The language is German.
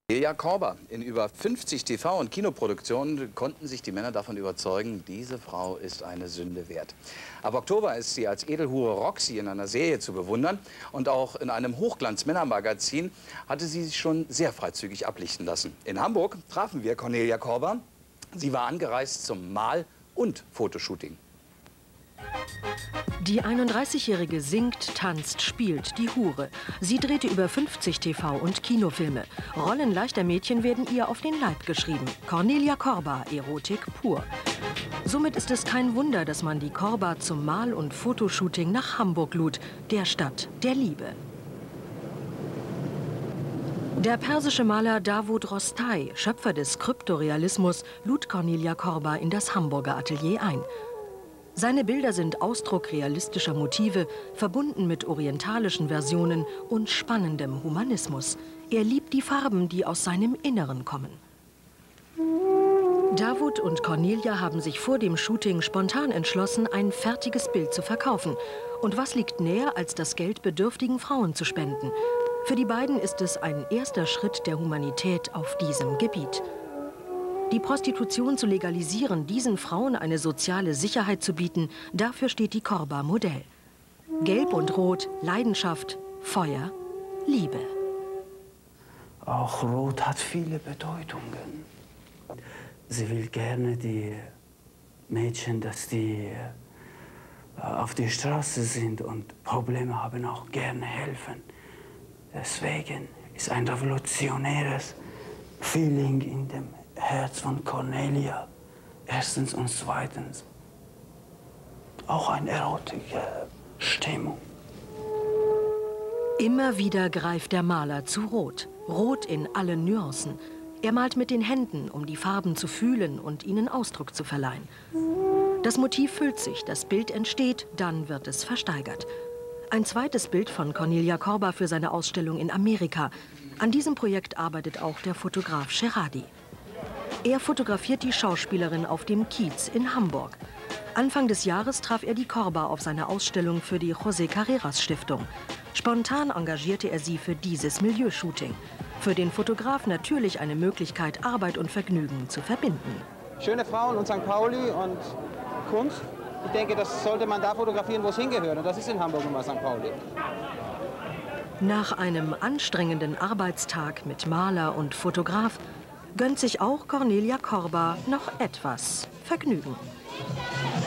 Cornelia Korber. In über 50 TV- und Kinoproduktionen konnten sich die Männer davon überzeugen, diese Frau ist eine Sünde wert. Ab Oktober ist sie als Edelhure Roxy in einer Serie zu bewundern. Und auch in einem Hochglanz-Männermagazin hatte sie sich schon sehr freizügig ablichten lassen. In Hamburg trafen wir Cornelia Korber. Sie war angereist zum Mal- und Fotoshooting. Die 31-Jährige singt, tanzt, spielt die Hure. Sie drehte über 50 TV- und Kinofilme. Rollen leichter Mädchen werden ihr auf den Leib geschrieben. Cornelia Korber, Erotik pur. Somit ist es kein Wunder, dass man die Korber zum Mal- und Fotoshooting nach Hamburg lud, der Stadt der Liebe. Der persische Maler Davud Rostai, Schöpfer des Kryptorealismus, lud Cornelia Korber in das Hamburger Atelier ein. Seine Bilder sind Ausdruck realistischer Motive, verbunden mit orientalischen Versionen und spannendem Humanismus. Er liebt die Farben, die aus seinem Inneren kommen. Davud und Cornelia haben sich vor dem Shooting spontan entschlossen, ein fertiges Bild zu verkaufen. Und was liegt näher, als das Geld bedürftigen Frauen zu spenden? Für die beiden ist es ein erster Schritt der Humanität auf diesem Gebiet. Die Prostitution zu legalisieren, diesen Frauen eine soziale Sicherheit zu bieten, dafür steht die Korber Modell. Gelb und Rot, Leidenschaft, Feuer, Liebe. Auch Rot hat viele Bedeutungen. Sie will gerne die Mädchen, dass die auf der Straße sind und Probleme haben, auch gerne helfen. Deswegen ist ein revolutionäres Feeling in dem Herz von Cornelia, erstens, und zweitens auch eine erotische Stimmung. Immer wieder greift der Maler zu Rot. Rot in allen Nuancen. Er malt mit den Händen, um die Farben zu fühlen und ihnen Ausdruck zu verleihen. Das Motiv füllt sich, das Bild entsteht, dann wird es versteigert. Ein zweites Bild von Cornelia Korber für seine Ausstellung in Amerika. An diesem Projekt arbeitet auch der Fotograf Sheradi. Er fotografiert die Schauspielerin auf dem Kiez in Hamburg. Anfang des Jahres traf er die Korber auf seiner Ausstellung für die José Carreras Stiftung. Spontan engagierte er sie für dieses Milieushooting. Für den Fotograf natürlich eine Möglichkeit, Arbeit und Vergnügen zu verbinden. Schöne Frauen und St. Pauli und Kunst. Ich denke, das sollte man da fotografieren, wo es hingehört. Und das ist in Hamburg immer St. Pauli. Nach einem anstrengenden Arbeitstag mit Maler und Fotograf gönnt sich auch Cornelia Korber noch etwas Vergnügen.